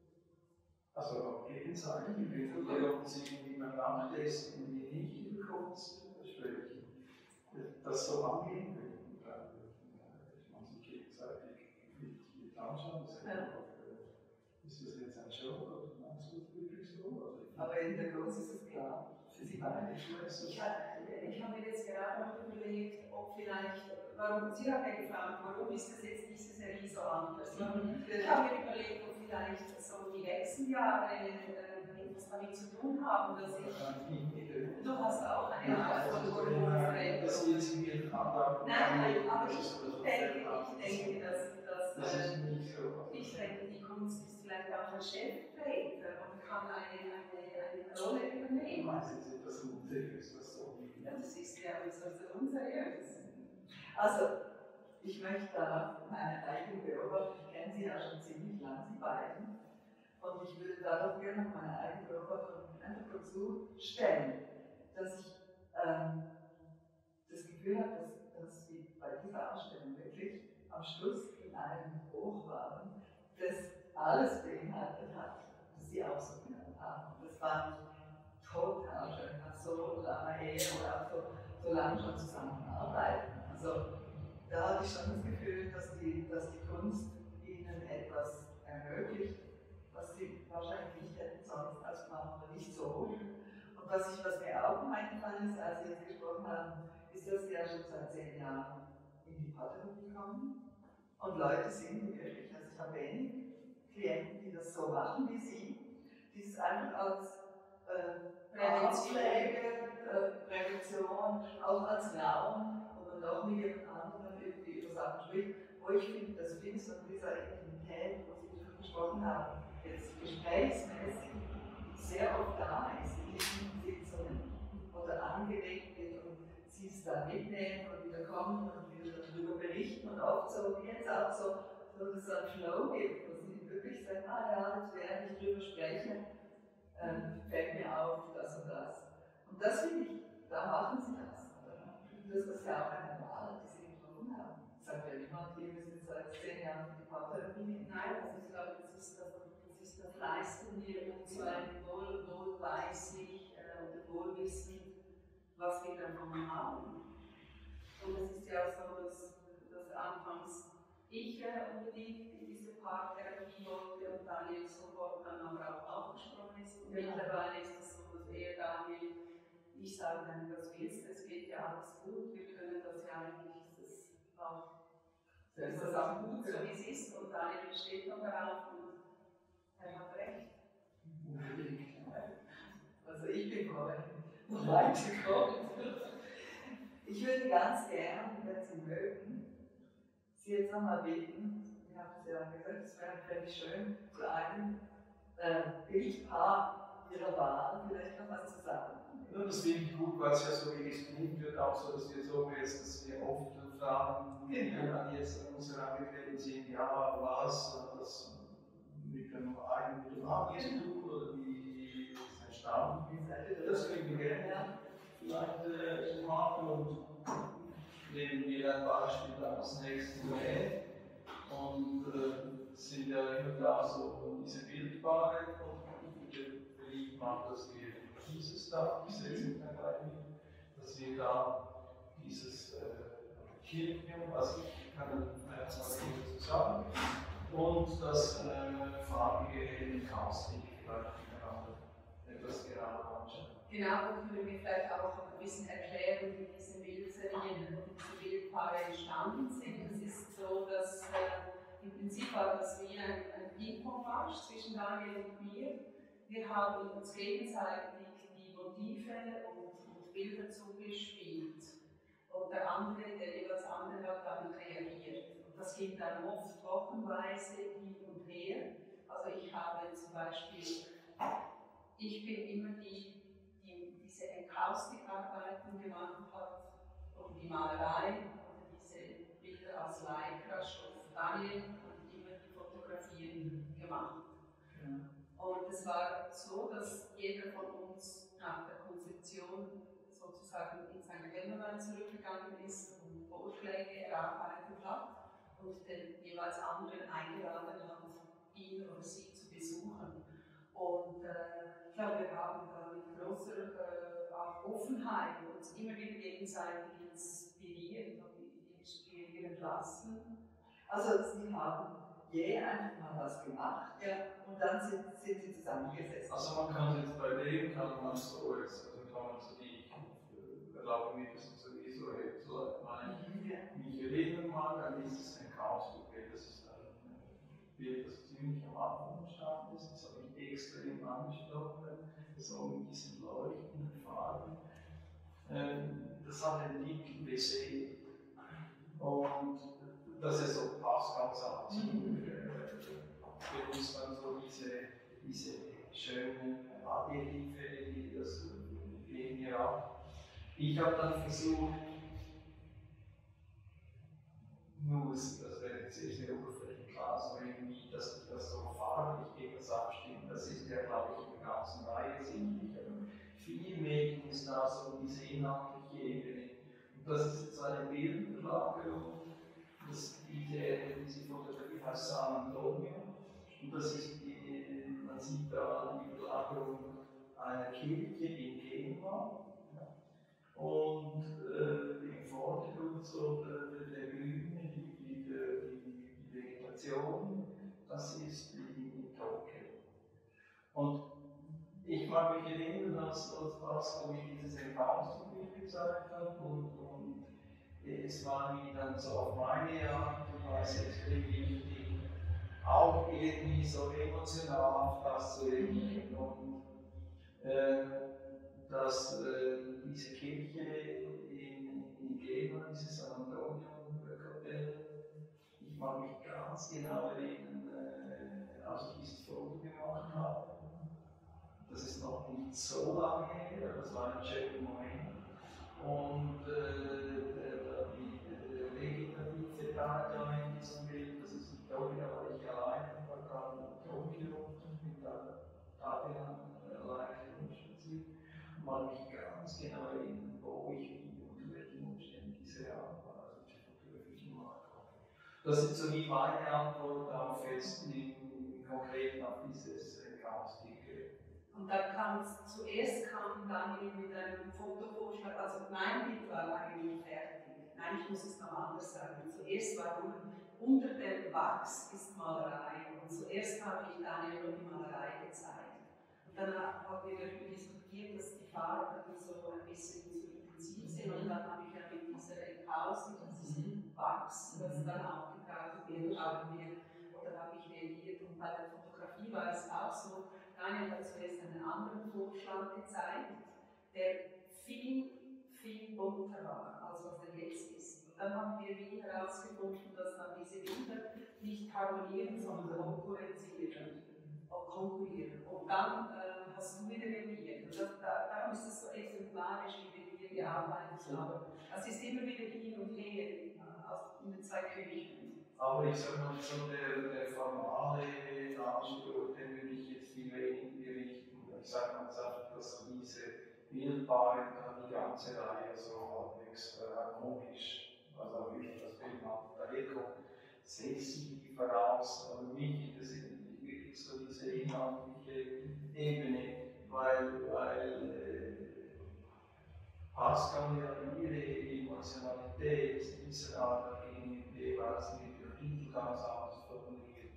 Also gegenseitig, wenn wir uns irgendwie mal nachlesen und wir nicht über Kunst sprechen, das so angehen können, dass man sich gegenseitig mit anschauen kann. Ja. Ist das jetzt ein Show oder meinst du das wirklich so? Also aber in der Kunst ist es klar. Für Sie beide. Ich, ich habe mir jetzt gerade noch überlegt, ob vielleicht, warum, Sie haben ja gefragt, warum ist das jetzt diese Serie so anders? Mhm. Ich habe mir überlegt, ob vielleicht so die Wechseljahre äh, etwas damit zu tun haben, dass ich. Du hast auch eine Art von Hormonveränderung. Das will sie mir anlagen. Nein, nein, aber ich, ich denke, ich denke, dass, dass das äh, ist nicht so. ich denke, die Kunst ist vielleicht auch ein Stellvertreter und kann eine, eine, eine Rolle übernehmen. Das ist etwas Unseriös, das so. Ja, das ist ja also unseriös. Also, ich möchte da meine eigene Beobachtung, ich kenne Sie ja schon ziemlich lang, Sie beiden, und ich würde da doch gerne meine eigene Beobachtung einfach dazu stellen, dass ich ähm, das Gefühl habe, dass, dass Sie bei dieser Ausstellung wirklich am Schluss in einem Bruch waren, das alles beinhaltet hat, was Sie auch so genannt haben. Das fand ich total schön, nach so langer Ehe oder auch so, so lange schon zusammenarbeiten. Also, da hatte ich schon das Gefühl, dass die, dass die Kunst etwas ermöglicht, was sie wahrscheinlich nicht hätten sonst als Paar oder nicht so. Und was, ich, was mir auch eingefallen ist, als Sie jetzt gesprochen haben, ist, dass Sie ja schon seit zehn Jahren in die Paartherapie kommen. Und Leute sind wirklich, also ich habe wenig Klienten, die das so machen wie Sie, die es einfach als äh, Prävention, äh, Prävention, auch als Raum, wo man auch mit jemand anderem irgendwie über Sachen spricht, wo ich finde, das Pfingst und dieser Intimität, wo Sie darüber gesprochen haben, jetzt gesprächsmäßig sehr oft da ist, in diesen Sitzungen oder angeregt wird und Sie es da mitnehmen und wieder kommen und wieder darüber berichten und oft so, wie jetzt auch so, so dass es einen Flow gibt, wo Sie wirklich sagen, ah ja, jetzt während ich darüber spreche, ähm, fällt mir auf, das und das. Und das finde ich, da machen Sie das. Oder? Das ist ja auch eine Wahl, die Sie getroffen haben. Sagt ja niemand, ihr müsst jetzt seit zehn Jahren die Paartherapie nehmen. Nein, also ich glaube, das ist das, das, ist das leisten wir uns, weil wohl, wohlweislich äh, oder wohlwissend, was wir davon haben. Und es ist ja so, dass, dass anfangs ich äh, unbedingt in diese Paartherapie wollte und Daniel sofort dann aber auch aufgesprungen ist. Und ja. Mittlerweile ist es so, dass er Daniel, ich sage, wenn du das willst, es geht ja alles gut, wir können das ja eigentlich, ist es auch, ist das auch gut, so wie es ist. Und Daniel besteht noch darauf und er hat recht. Also ich bin noch weitergekommen. Ich würde ganz gern, wenn Sie mögen, Sie jetzt nochmal bitten, wir haben es ja gesagt, es wäre völlig schön, zu einem äh, Bildpaar Ihrer Wahl vielleicht noch was zu sagen. Ja, das finde ich gut, weil es ja so registriert wird, auch so, dass wir so jetzt, dass wir oft fragen, die dann jetzt an uns herangetreten sind, ja, was hat das mit dem einen mit dem anderen zu tun oder wie ist es entstanden? Das können wir gerne vielleicht äh, machen und nehmen wir ein Beispiel aus nächsten Jahr und äh, sind ja immer da so diese Bildbare und ich mache, dass wir dieses da, ich setze es dann gleich mit, dass wir da dieses äh, Kirchen, also ich kann dann vielleicht mal dazu sagen, und das äh, farbige Chaos, die ich vielleicht miteinander etwas gerade anschauen. Genau, und können wir vielleicht auch ein bisschen erklären, wie diese Bildserien und diese Bildpaare entstanden sind. Es ist so, dass äh, im Prinzip war das wie ein, ein Ping-Pong-Match zwischen Daniel und mir. Wir haben uns gegenseitig die Motive und, und Bilder zugespielt. Und der andere, der jeweils andere, hat dann reagiert. Und das ging dann oft wochenweise hin und her. Also ich habe zum Beispiel, ich bin immer die, die diese Enkaustikarbeiten gemacht hat und die Malerei und diese Bilder aus Lycra-Stoff. Daniel hat immer die Fotografien gemacht. Und es war so, dass jeder von uns nach der Konzeption sozusagen in sein Kämmerlein zurückgegangen ist und Vorschläge erarbeitet hat und den jeweils anderen eingeladen hat, ihn oder sie zu besuchen. Und äh, ich glaube, wir haben da mit großer äh, auch Offenheit uns immer wieder gegenseitig inspiriert und inspirieren lassen. Also Sie haben je einfach mal was gemacht, ja. Und dann sind, sind Sie zusammengesetzt. Also man kann jetzt bei dem, kann man so jetzt, also kann man so die, ich erlaube mir das sowieso so meine mich erinnern mag an dieses Chaos-Bild, das ist ein Bild, das ziemlich am Anfang entstanden ist, das habe ich extrem angesprochen, so mit diesen leuchtenden Farben. Das hat einen Titel B C und das ist so passt ganz aktiv für uns dann so diese, diese schönen Adjektive, die das Leben hier hat. Ich habe dann versucht, nur, das wäre jetzt sehr oberflächlich klar, so irgendwie, dass ich das so farblich gegen das abstimmt, das ist ja, glaube ich, in der ganzen Reihe sichtlich. Vielmehr ging es da so um diese inhaltliche Ebene. Und das ist jetzt eine Bildverlagerung, das, diese, diese Fotografie heißt San Antonio. Und das ist die, man sieht da die Überlagerung einer Kirche in Genua. Und äh, im Vordergrund so der, der Grüne, die, die, die, die Vegetation. Da was, wo ich dieses Encounter gezeigt habe und, und es war mir dann so auf meine Art und Weise extrem wichtig, auch irgendwie so emotional auf das zu reagieren und äh, dass äh, diese Kirche in, in Genua, dieses San Antonio-Kapelle, ich mag mich ganz genau erinnern, äh, als ich dieses Foto gemacht habe. Das ist noch nicht so lange her, das war ein schöner Moment. Und äh, der, die, der vegetative Teil da in diesem Bild, das ist nicht Tokio, aber ich allein, ich war gerade in Tokio mit der Fabian allein spaziert und mag mich ganz genau erinnern, wo ich wie unter welchen Umständen diese Arbeit war, also die Fotografie gemacht habe. Das ist so wie meine Antwort auf jetzt im Konkreten auf dieses Encounter. Und dann kam es, zuerst kam Daniel mit einem Fotovorschlag, also mein Bild war eigentlich fertig. Nein, ich muss es noch anders sagen. Zuerst war unter dem Wachs ist Malerei und zuerst habe ich Daniel nur die Malerei gezeigt. Und dann haben wir darüber diskutiert, dass die Farben so ein bisschen zu intensiv sind und dann habe ich ja mit dieser Pause, diesem Wachs, das dann aufgetragen wird, haben wir, oder habe ich reagiert und bei der Fotografie war es auch so. Daniel hat zuerst einen anderen Vorschlag gezeigt, der viel, viel bunter war, als was er jetzt ist. Und dann haben wir wie herausgefunden, dass dann diese Bilder nicht harmonieren, sondern konkurrenzieren. konkurrieren. Und dann äh, hast du wieder reagiert. Das, da, darum ist es so exemplarisch, wie wir hier gearbeitet haben. Es ist immer wieder hin und her äh, aus, in den zwei Küchen. Aber ich sage mal, so der, der formale Anspruch, den würde ich jetzt viel weniger richten. Ich sage mal, dass so diese Bildpaare, die ganze Reihe so halbwegs äh, harmonisch, also auch wie das Bild daherkommt, sexy voraus. Aber mich interessiert wirklich so diese inhaltliche Ebene, weil, weil äh, Pascal ja ihre Emotionalität dieser Arbeit gegenüber jeweils mit dem Titel ganz anders formuliert.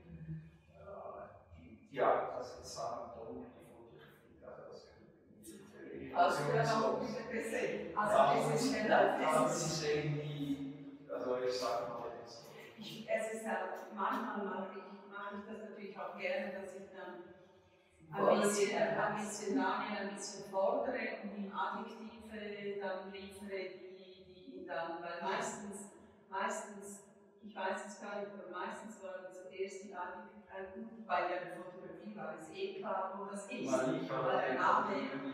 Die Art, das jetzt sagen, die Fotografie, also das Also, wir haben auch gesehen. Also, es ist schneller. Das ist irgendwie, also ich sage mal jetzt. Ich, es ist halt, manchmal mache ich, mache ich das natürlich auch gerne, dass ich dann ein bisschen, ein bisschen Daniel ein bisschen fordere und ihm Adjektive dann liefere, die, die ihn dann, weil meistens, meistens, ich weiß es gar nicht, aber meistens waren zuerst die Adjektive, bei der Fotografie war es eh klar, wo das ist. Weil ich habe der Name,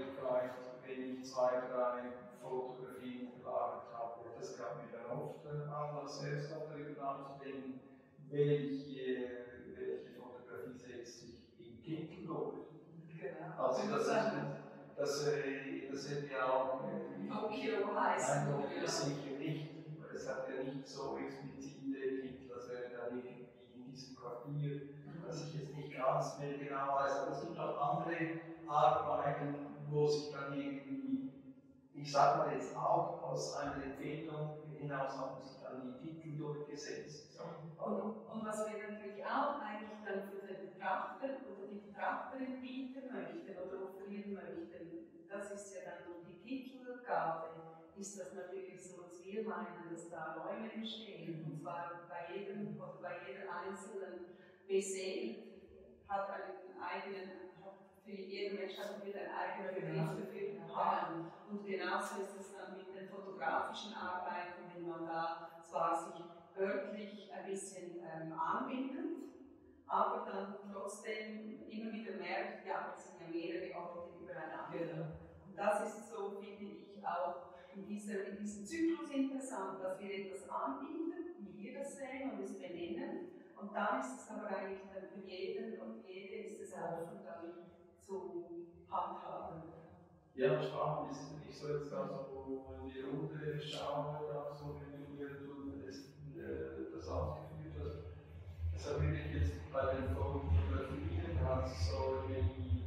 wenn ich zwei, drei Fotografien gelagert habe, das gab mir dann oft Anlass, selbst auch darüber nachzudenken, welche, welche Fotografie setzt sich im Titel durch. Genau. Also das, das, das, das hätte ja auch Tokio heißen. Nein, Tokio sicher nicht, weil es hat ja nicht so explizite Titel, das wäre dann irgendwie in diesem Quartier, dass ich jetzt nicht ganz mehr genau weiß, aber es gibt auch andere Arbeiten, wo sich dann irgendwie, ich sage mal jetzt auch aus einer Empfehlung hinaus, haben sich dann die Titel durchgesetzt. Und, und was wir natürlich auch eigentlich dann für den Betrachter oder die Betrachterin bieten möchten oder offerieren möchten, das ist ja dann noch die Titelgabe, ist das natürlich so, was wir meinen, dass da Räume entstehen. Und zwar bei jedem oder bei jeder einzelnen B C hat einen eigenen, für jeden Mensch hat einen eigenen Begriff dafür haben. Und genauso ist es dann mit den fotografischen Arbeiten, wenn man da zwar sich örtlich ein bisschen ähm, anbindet, aber dann trotzdem immer wieder merkt, ja, es sind ja mehrere Orte übereinander. Und das ist so, finde ich, auch in, dieser, in diesem Zyklus interessant, dass wir etwas anbinden, wie wir das sehen und es benennen. Und dann ist es aber eigentlich dann für jeden und jede ist es offen, dann zu handhaben. Ja, spannend ist, wenn ich so jetzt also in die Runde schaue, da so wie du das, das ausgeführt hast. Das habe ich jetzt bei den Fotografien ganz so wie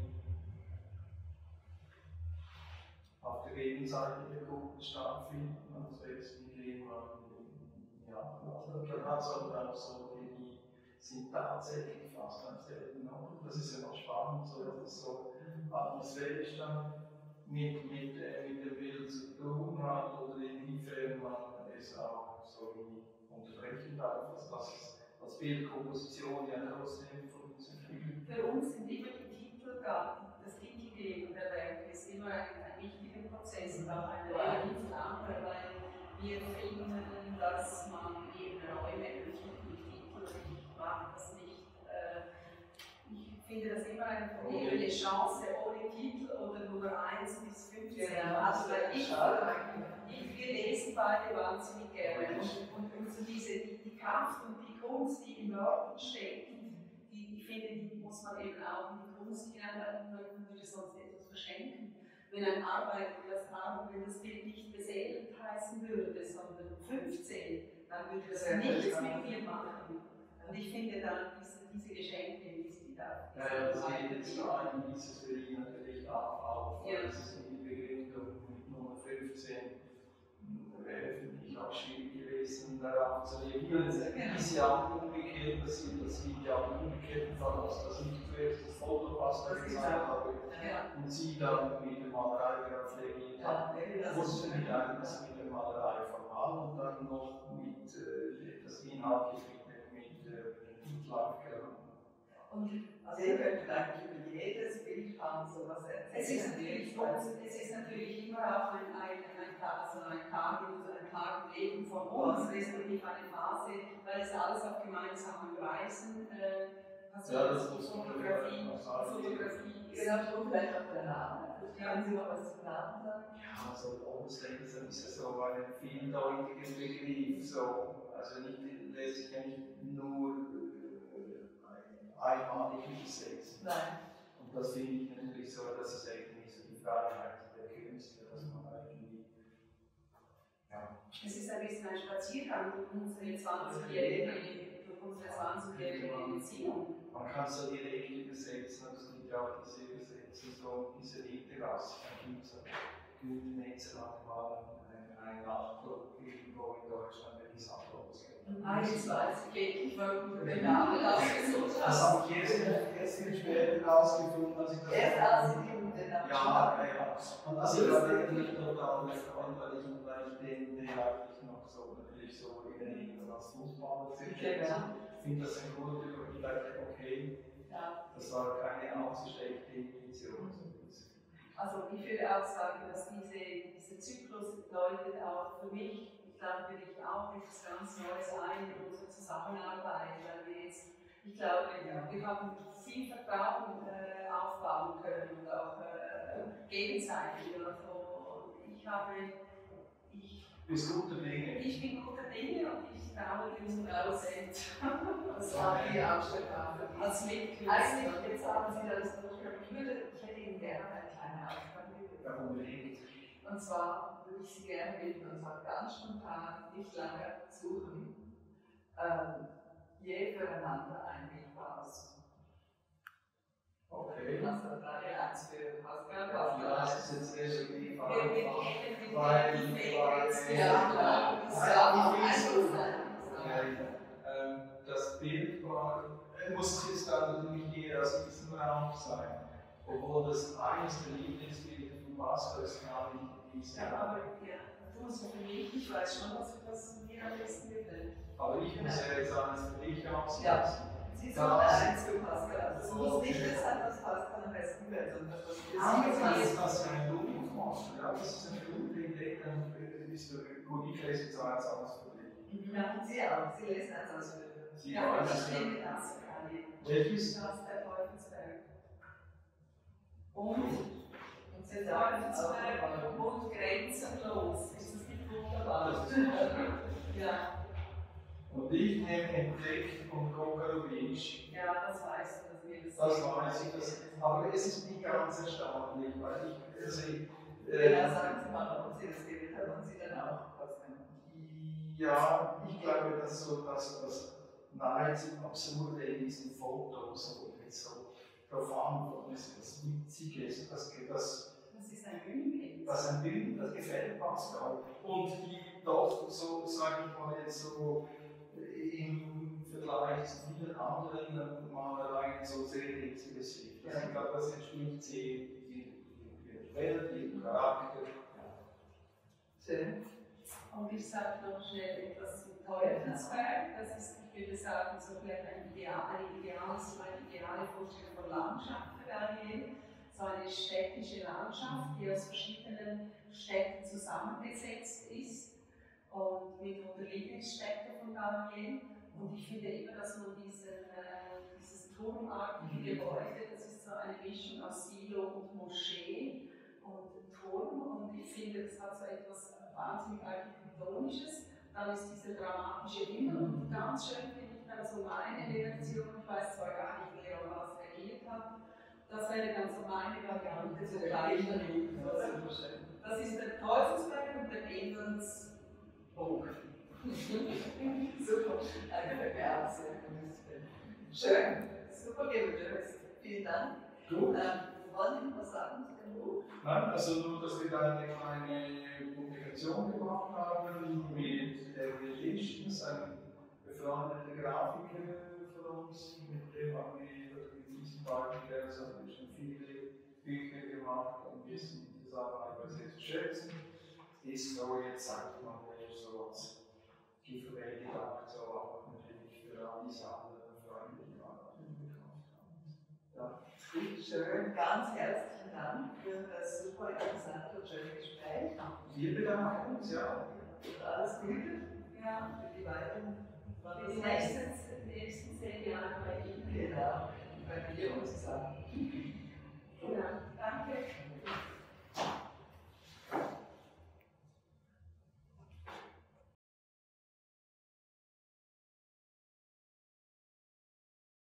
auf der Gegenseite der Gruppen stattfinden, also jetzt mit jemandem, ja, also dann hat es aber auch so, die, die sind tatsächlich fast am selben Ort. Das ist ja noch spannend, so dass es so atmosphärisch dann mit, mit, äh, mit dem Bild zu tun hat oder inwiefern man es auch so wie unterbrechen darf, dass das als Bildkomposition ja trotzdem funktioniert. Für uns sind immer die Titel, das Titelgeben der Werke ist immer ein, ein wichtiger Prozess und auch eine relativ lange, weil wir finden, dass man eben Räume öffnet mit Titel. Ich mag das nicht. Äh, ich finde das immer eine vergebene Chance, ohne Titel oder Nummer eins bis fünfzehn. Genau, Also, weil ich, ich, wir lesen beide wahnsinnig gerne und, und, und so diese, die, die Kraft und die Kunst, die in Worten steckt, die, ich finde, die muss man eben auch in die Kunst hineinhalten, man würde sonst etwas verschenken. Wenn ein Arbeiter das haben, wenn das Bild nicht beseelt heißen würde, sondern fünfzehn, dann würde das nichts mit mir machen. Und ich finde dann diese, diese Geschenke, die sie da. Ja, das geht jetzt da in dieses für ihn natürlich auch auf. Ja. Das ist die Begründung mit Nummer fünfzehn. Wäre für mich auch schwierig gewesen, darauf zu reagieren. Es ist ja auch umgekehrt, das sieht, das sieht ja auch im umgekehrten Fall aus, dass ich zuerst das Foto, was da gezeigt habe, Ja. und sie dann mit der Malerei darauf reagiert hat. Ja, Und mit, einem, mit der Malerei formal und dann noch mit äh, das inhaltlich mit, mit äh, Titelaufgaben. Und also ihr könnt eigentlich über jedes Bild haben, so was erzählen. Es ist natürlich, es ist natürlich immer auch ein, ein, ein, also ein Tag, also ein Tag im Leben von uns, respektive eine Phase, weil es alles auf gemeinsamen Reisen, äh, also ja, das muss Fotografie, Fotografie ist. Genau, und vielleicht auch der Name. Können Sie noch was zum Namen sagen? Ja, so Homestead ist ja so ein vieldeutiger Begriff, so, also nicht, lässt sich ja nicht nur äh, einmalig übersetzen. Nein. Und das finde ich natürlich so, das ist eigentlich so die Freiheit der Künstler, dass man irgendwie. Ja. Es ist ein bisschen ein Spaziergang durch unsere zwanzigjährige, durch unsere zwanzigjährige Beziehung. Man kann so direkt übersetzen, und es gibt ja auch diese Übersetzung, so diese Literatur. Da gibt es Gütenetzer hat mal einen Nachdruck irgendwo in Deutschland, wenn ich es ablos. Ah, jetzt weiß ich endlich, warum du den Namen ausgesucht Das hast. habe ich erst, erst viel später rausgefunden, als ich das. Erst als Sie den Namen Ja, ja, ja. Und das ist eigentlich total befreundet, weil ich, weil ich den, den eigentlich noch so, natürlich so in Erinnerung als Fußballer sehe. Ich finde das ein guter Begriff, ich dachte, okay, Ja. das war keine allzu schlechte Intuition. Also ich würde auch sagen, dass diese, dieser Zyklus bedeutet auch für mich, ich glaube für dich auch, etwas ganz Neues ein in unsere Zusammenarbeit, weil wir jetzt, ich glaube, wir haben viel Vertrauen äh, aufbauen können und auch äh, gegenseitig. Also ich habe, ich, Bist guter Dinge. ich bin guter Dinge und ich traue diesem Prozent. Das war die Abschnittnahme. Als Mitglied. Eigentlich, jetzt haben Sie das durchgeführt. Ich würde, ich hätte Ihnen gerne eine kleine Aufgabe gegeben. Ja, unbedingt. Und zwar würde ich Sie gerne bitten, und zwar ganz spontan, nicht lange suchen, ähm, je füreinander ein Bild aussuchen. Okay. Also Daniel eins für Pascal, Ja, Pascal das eins. ist jetzt irgendwie Wir, wir einfach. kennen die Weil, Wege. weil, Ja, das das ja, darf auch die einfach Wege- sein. Ähm, das Bild war, muss jetzt dann natürlich eher aus diesem Raum sein. Obwohl das eines der Lieblingsbilder von Pascal ist, gar nicht in diesem Ja, Raum. aber ja, du musst für mich, ich weiß schon, was, was mir am besten gefällt. Aber ich muss ja jetzt eines für dich aussetzen. Ja. Sie suchen Das- eins für Pascal. Das muss nicht das sein, was Pascal am besten wird, sondern das, was für Ah, Sie das ist. ist das ja ein Blumen machen. Ja, das ist eine gute Idee, dann ist der gut, ich lese jetzt eins aus für dich. Ja, Sie auch. Sie lesen eins aus für Sie Ja, weiß ich es ja. nehme das, Kali. Welches? Das der Teufelsberg. Und, und Sie Der sagen Teufelsberg auch, und grenzenlos. Ist das nicht wunderbar? Das ist ja, Und ich nehme entdeckt und Kokarowitsch. Ja, das weißt du, dass wir das Das sehen. weiß ich, das, aber es ist nicht ganz erstaunlich, weil ich, also, genau, äh, sagen Sie mal, ob Sie das gewählt haben und Sie dann auch was nennen. ja, ich glaube, dass so das, das nahezu Absurde in diesem Foto, so mit so profan, das das Witzige ist, das, das, Das ist ein Bühnenbild. das ein Bild, das gefällt Pascal. Und die doch so, sage ich mal jetzt so, im Vergleich zu vielen anderen Malereien so sehr hitziges Licht. Also ich glaube, das entspricht sehr relativ Charakter. Schön. Und ich sage noch schnell etwas zum Teufelsberg. Das ist, ich würde sagen, so vielleicht ein Ideal, eine ideale, so eine ideale Vorstellung von Landschaft für Garnier. So eine städtische Landschaft, die aus verschiedenen Städten zusammengesetzt ist und mit Unterlieblingsstädten von Garnier. Und ich finde immer, dass man diesen, äh, dieses turmartige Gebäude, das ist so eine Mischung aus Silo und Moschee und Turm, und ich finde, das hat so etwas wahnsinnig Architektonisches. Dann ist dieser dramatische Himmel, und ganz schön finde ich dann so meine Reaktion, ich weiß zwar gar nicht, wer auf was reagiert hat, das wäre dann so meine Variante. Das ist der gleiche Leben, das ist immer schön. Das ist der Teufelsberg und der Engelsburg. Super, eine Bewerbung. Schön, super gelöst. Vielen Dank. Gut. Ähm, wollen Sie noch was sagen zu dem Buch? Nein, also nur, dass wir da eine kleine Publikation gemacht haben mit David Listens, einem befreundeten Grafiker von uns, mit dem haben wir, oder mit diesem Grafiker, also haben wir schon viele Bücher gemacht und wissen die Zusammenarbeit sehr zu schätzen. Ist so jetzt, sagt man, so als Giveaway gedacht, so auch natürlich für all diese anderen Freunde, die Arbeiten gekauft haben. Ja. Schön, ganz herzlichen Dank für das super interessante und schöne Gespräch. Wir bedanken uns, ja. Und alles Gute Ja, für die weiteren für die nächsten, die nächsten zehn Jahre bei Ihnen. Genau, bei mir und zusammen. Genau, danke.